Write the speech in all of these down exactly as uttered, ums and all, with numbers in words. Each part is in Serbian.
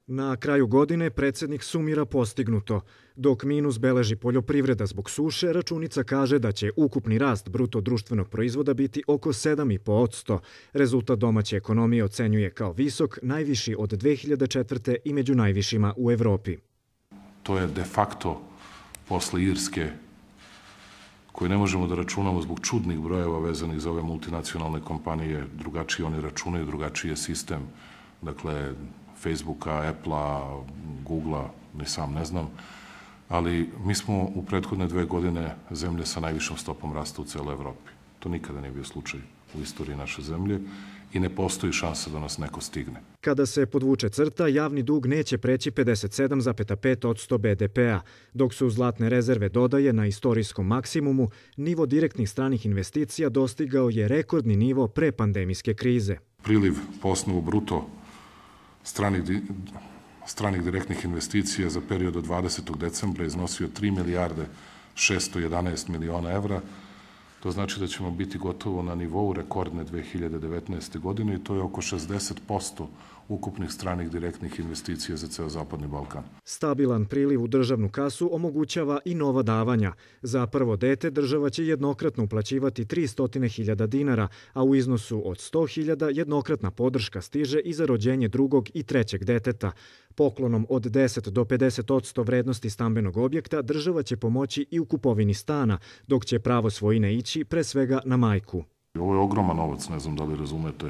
Na kraju godine predsjednik sumira postignuto. Dok minus beleži poljoprivreda zbog suše, računica kaže da će ukupni rast bruto društvenog proizvoda biti oko sedam zarez pet posto. Rezultat domaće ekonomije ocenjuje kao visok, najviši od dve hiljade četvrte. i među najvišima u Evropi. To je de facto posle Irske, koje ne možemo da računamo zbog čudnih brojeva vezanih za ove multinacionalne kompanije. Drugačije oni računaju, drugačiji je sistem. Dakle, Facebooka, Apple-a, Google-a, ni sam ne znam. Ali mi smo u prethodne dve godine zemlje sa najvišom stopom rasta u celoj Evropi. To nikada nije bio slučaj u istoriji naše zemlje i ne postoji šansa da nas neko stigne. Kada se podvuče crta, javni dug neće preći pedeset sedam zarez pet posto be de pe a, dok su zlatne rezerve dodaje na istorijskom maksimumu, nivo direktnih stranih investicija dostigao je rekordni nivo pre pandemijske krize. Priliv po osnovu bruto stranih, stranih direktnih investicija za period od dvadesetog decembra iznosio tri milijarde šesto jedanaest miliona evra. To znači da ćemo biti gotovo na nivou rekordne dve hiljade devetnaeste. godine i to je oko šezdeset posto ukupnih stranih direktnih investicija za ceo Zapadni Balkan. Stabilan priliv u državnu kasu omogućava i nova davanja. Za prvo dete država će jednokratno uplaćivati tristo hiljada dinara, a u iznosu od sto hiljada jednokratna podrška stiže i za rođenje drugog i trećeg deteta. Poklonom od deset do pedeset posto vrednosti stambenog objekta država će pomoći i u kupovini stana, dok će pravo svojine ići pre svega na majku. Ovo je ogroman novac, ne znam da li razumete.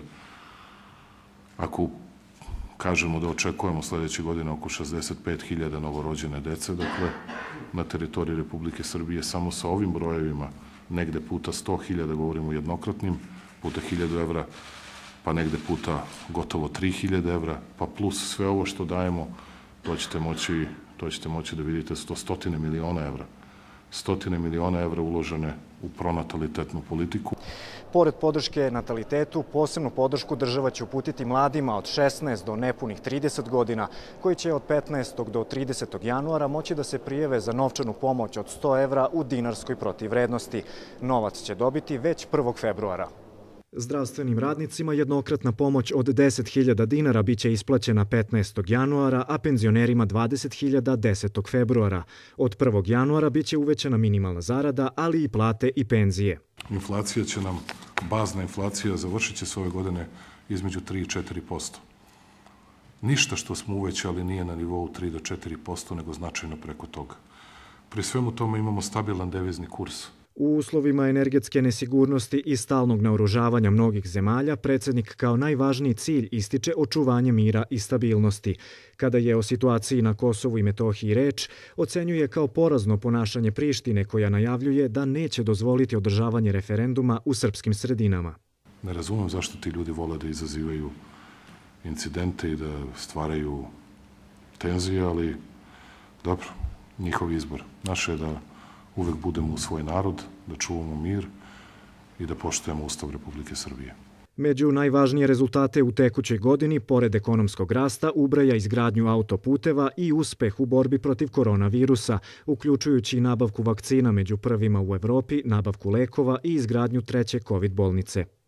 Ako kažemo da očekujemo sledeće godine oko šezdeset pet hiljada novorođene dece, dakle, na teritoriji Republike Srbije, samo sa ovim brojevima, negde puta sto hiljada, govorimo jednokratnim, puta hiljadu evra, pa negde puta gotovo tri hiljade evra, pa plus sve ovo što dajemo, to ćete moći, to ćete moći da vidite sto stotine miliona evra. Stotine miliona evra uložene u pronatalitetnu politiku. Pored podrške natalitetu, posebnu podršku država će uputiti mladima od šesnaest do nepunih trideset godina, koji će od petnaestog do tridesetog januara moći da se prijave za novčanu pomoć od sto evra u dinarskoj protivvrednosti. Novac će dobiti već prvog februara. Zdravstvenim radnicima jednokratna pomoć od deset hiljada dinara biće isplaćena petnaestog januara, a penzionerima dvadeset hiljada desetog februara. Od prvog januara biće uvećana minimalna zarada, ali i plate i penzije. Inflacija će nam, bazna inflacija, završit će se ove godine između tri i četiri posto. Ništa što smo uvećali nije na nivou tri do četiri posto, nego značajno preko toga. Pri svemu tome imamo stabilan devizni kurs. U uslovima energetske nesigurnosti i stalnog naoružavanja mnogih zemalja, predsjednik kao najvažniji cilj ističe očuvanje mira i stabilnosti. Kada je o situaciji na Kosovu i Metohiji reč, ocenjuje kao porazno ponašanje Prištine koja najavljuje da neće dozvoliti održavanje referenduma u srpskim sredinama. Ne razumem zašto ti ljudi vole da izazivaju incidente i da stvaraju tenzije, ali dobro, njihov izbor. Naše je da uvek budemo u svoj narod, da čuvamo mir i da poštujemo Ustav Republike Srbije. Među najvažnije rezultate u tekućoj godini, pored ekonomskog rasta, ubraja izgradnju autoputeva i uspeh u borbi protiv koronavirusa, uključujući nabavku vakcina među prvima u Evropi, nabavku lekova i izgradnju treće kovid bolnice.